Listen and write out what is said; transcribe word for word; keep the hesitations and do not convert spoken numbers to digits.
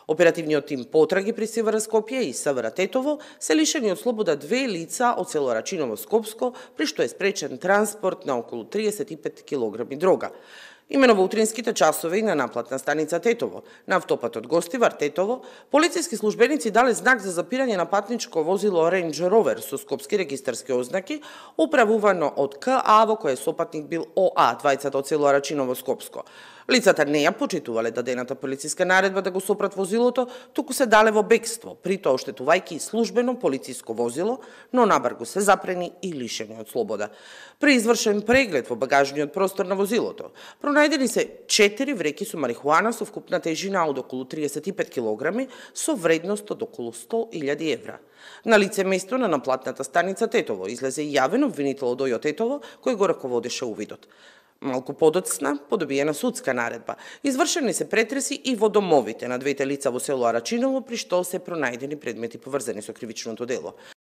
Оперативниот тим потраги при СВР Скопје и СВР Тетово се лишени од слобода две лица од село Рачиново Скопско, при што е спречен транспорт на околу триесет и пет килограми дрога. Имено во утринските часови на наплатна станица Тетово, на автопатот Гостивар Тетово, полициски службеници дале знак за запирање на патничко возило Range Rover со скопски регистарски ознаки, управувано од КА во кој сопатник бил ОА, двајцата од село Рачиново Скопско. Лицата не ја почитувале дадената полициска наредба да го сопрат возилото, туку се дале во бегство, при тоа оштетувајќи службено полициско возило, но набргу се запрени и лишени од слобода. При извршен преглед во багажниот простор на возилото, пронајдени се четири вреќи со марихуана со вкупна тежина од околу триесет и пет килограми со вредност од околу сто илјади евра. На лице место на наплатната станица Тетово излезе јавен обвинител од ОЈО Тетово кој го раководеше увидот. Малку подоцна, подобиена судска наредба. Извршени се претреси и во домовите на двете лица во село Арачиново, при што се пронајдени предмети поврзани со кривичното дело.